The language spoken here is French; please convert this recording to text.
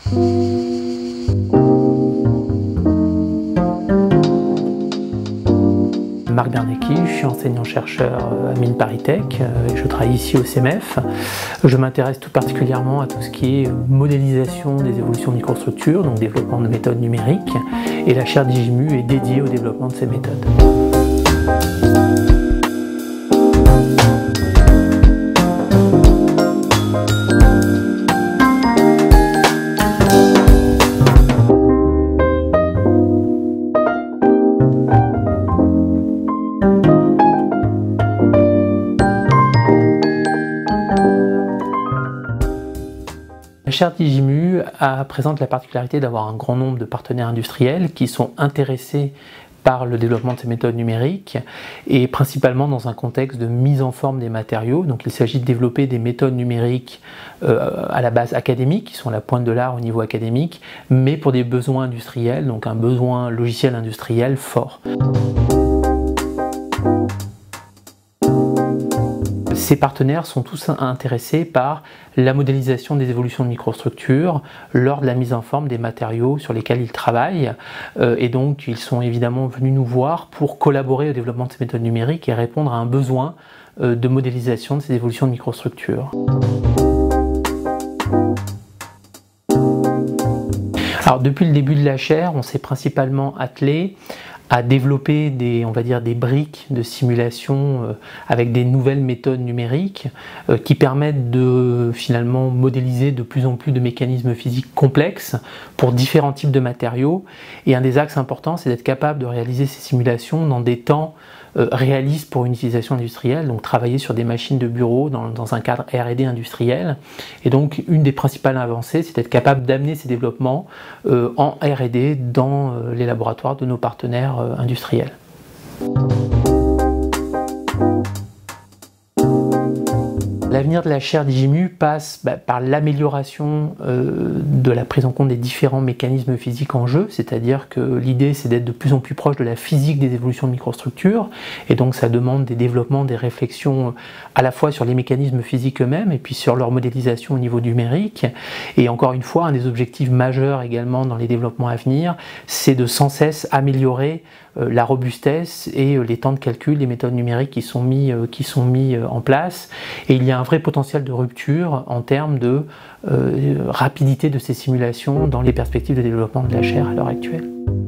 Marc Bernecki, je suis enseignant-chercheur à Mines ParisTech et je travaille ici au CEMEF. Je m'intéresse tout particulièrement à tout ce qui est modélisation des évolutions de microstructures, donc développement de méthodes numériques, et la chaire Digimu est dédiée au développement de ces méthodes. La chaire Digimu présente la particularité d'avoir un grand nombre de partenaires industriels qui sont intéressés par le développement de ces méthodes numériques et principalement dans un contexte de mise en forme des matériaux. Donc il s'agit de développer des méthodes numériques à la base académique, qui sont la pointe de l'art au niveau académique, mais pour des besoins industriels, donc un besoin logiciel industriel fort. Ces partenaires sont tous intéressés par la modélisation des évolutions de microstructures lors de la mise en forme des matériaux sur lesquels ils travaillent et donc ils sont évidemment venus nous voir pour collaborer au développement de ces méthodes numériques et répondre à un besoin de modélisation de ces évolutions de microstructures. Alors depuis le début de la chaire, on s'est principalement attelé à développer des briques de simulation avec des nouvelles méthodes numériques qui permettent de finalement modéliser de plus en plus de mécanismes physiques complexes pour différents types de matériaux. Et un des axes importants, c'est d'être capable de réaliser ces simulations dans des temps réalistes pour une utilisation industrielle, donc travailler sur des machines de bureau dans un cadre R&D industriel. Et donc une des principales avancées, c'est d'être capable d'amener ces développements en R&D dans les laboratoires de nos partenaires industriels. L'avenir de la chaire Digimu passe par l'amélioration de la prise en compte des différents mécanismes physiques en jeu, c'est-à-dire que l'idée c'est d'être de plus en plus proche de la physique des évolutions de microstructures, et donc ça demande des développements, des réflexions à la fois sur les mécanismes physiques eux-mêmes et puis sur leur modélisation au niveau numérique. Et encore une fois, un des objectifs majeurs également dans les développements à venir, c'est de sans cesse améliorer la robustesse et les temps de calcul des méthodes numériques qui sont mis en place. Et il y a un vrai potentiel de rupture en termes de rapidité de ces simulations dans les perspectives de développement de la chaire à l'heure actuelle.